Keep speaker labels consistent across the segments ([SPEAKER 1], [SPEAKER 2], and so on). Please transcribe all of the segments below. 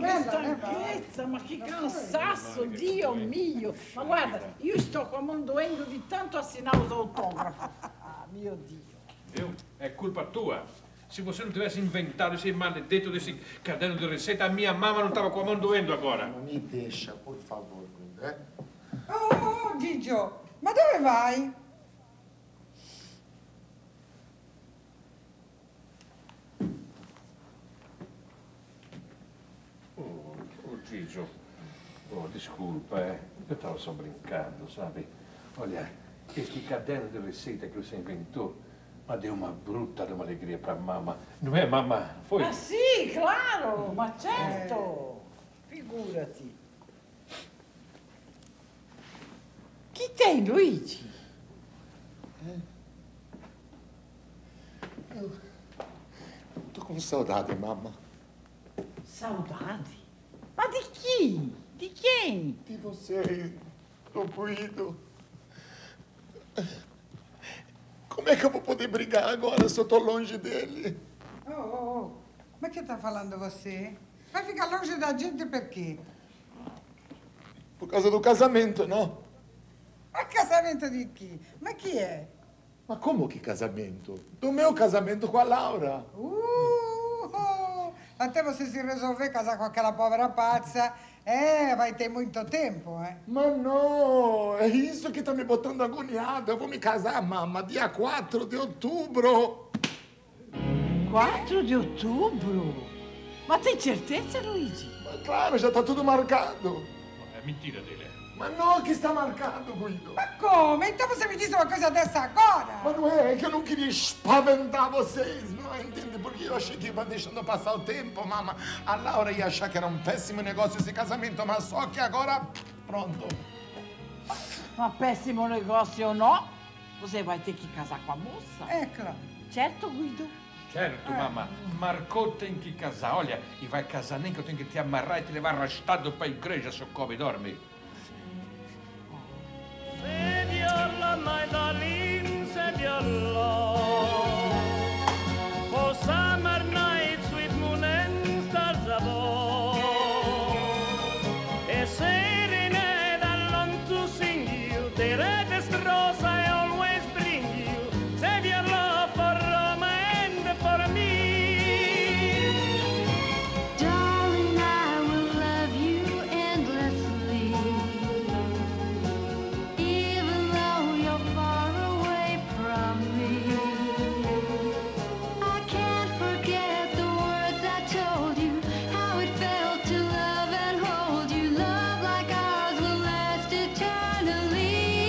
[SPEAKER 1] che stanchezza, ma che cansaço, Dio mio. Ma guarda, io sto comandando di tanto assinare os autógrafos. Ah, mio Dio.
[SPEAKER 2] È colpa tua. Se você não tivesse inventado esse maledetto desse caderno di receita, a minha mamma non stava comandando agora.
[SPEAKER 3] Ma mi deixa, por favor, eh?
[SPEAKER 4] Oh, Gigio, ma dove vai?
[SPEAKER 2] Oh, Gigio. Oh, desculpa, eu estava só brincando, sabe? Olha, esse caderno de receita que você inventou, ma deu uma bruta de uma alegria para mamma. Não é, mamma? Foi?
[SPEAKER 1] Ah, sì, claro, ma certo. Figurati. Che tem, Luigi?
[SPEAKER 3] Eu tô com saudade, mamma.
[SPEAKER 1] Saudade? Ma di chi? Di quem?
[SPEAKER 3] De você, do Guido. Como é que eu vou poder brigar agora se eu tô longe dele?
[SPEAKER 4] Oh. Ma che sta falando você? Vai ficar longe da gente per quê?
[SPEAKER 3] Por causa do casamento, não?
[SPEAKER 4] Ma casamento di chi? Ma chi è?
[SPEAKER 3] Ma como que casamento? Do meu casamento com a Laura.
[SPEAKER 4] Até você se resolver casar com aquela povera pazza, vai ter muito tempo,
[SPEAKER 3] Mas não, é isso que tá me botando agoniada. Eu vou me casar, mamma, dia 4 de outubro.
[SPEAKER 1] 4 di outubro? Ma tem certeza, Luigi?
[SPEAKER 3] Mas claro, já tá tudo marcado.
[SPEAKER 2] É mentira dele.
[SPEAKER 3] Mas não que está marcado, Guido.
[SPEAKER 4] Ma come? Então você me diz uma coisa dessa agora?
[SPEAKER 3] Mas não é que eu não queria espaventar vocês, não entende? Porque eu achei que ia deixando passar o tempo, mamma. A Laura ia achar que era um péssimo negócio esse casamento, mas só que agora, pronto.
[SPEAKER 1] Ma péssimo negócio ou não, você vai ter que casar com a moça.
[SPEAKER 4] É claro.
[SPEAKER 1] Certo, Guido?
[SPEAKER 2] Certo, mamma. Marcou tem que casar. Olha, e vai casar nem que eu tenho que te amarrar e te levar arrastado para a igreja, Socorro, dorme.
[SPEAKER 5] Said your love, my darling, said your love. For summer nights with moon and stars above. A serenade I long to sing you. The reddest rose I always bring you. Save your love for Roma and for me.
[SPEAKER 6] Darling, I will love you endlessly. Even though you're far away from me, I can't forget the words I told you, how it felt to love and hold you. Love like ours will last eternally.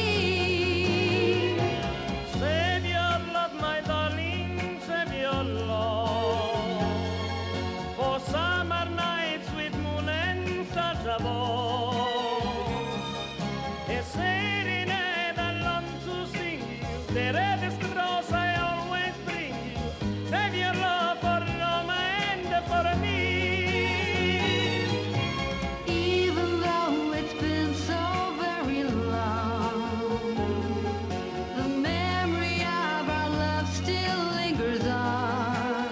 [SPEAKER 5] Save your love, my darling, save your love. For summer nights with moon and stars above. A serenade I long to sing you. The reddest rose I always bring you. Save your love for Roma and for me.
[SPEAKER 6] Even though it's been so very long, the memory of our love still lingers on.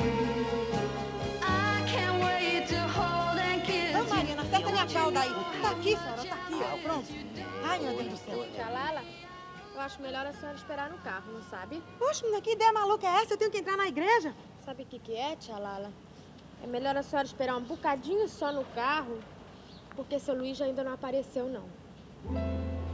[SPEAKER 6] I can't wait to hold and kiss
[SPEAKER 7] Ô,
[SPEAKER 6] you.
[SPEAKER 7] Marina, acerta minha falda aí. Tá aqui, senhora, tá aqui, ó. Pronto. Ai, meu Deus do céu.
[SPEAKER 8] Tia Lala, eu acho melhor a senhora esperar no carro, não sabe?
[SPEAKER 7] Poxa, menina, que ideia maluca é essa? Eu tenho que entrar na igreja?
[SPEAKER 8] Sabe o que é, tia Lala? É melhor a senhora esperar um bocadinho só no carro, porque seu Luiz ainda não apareceu, não.